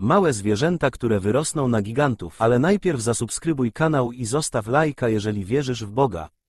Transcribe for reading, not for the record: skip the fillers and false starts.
Małe zwierzęta, które wyrosną na gigantów. Ale najpierw zasubskrybuj kanał i zostaw lajka, jeżeli wierzysz w Boga.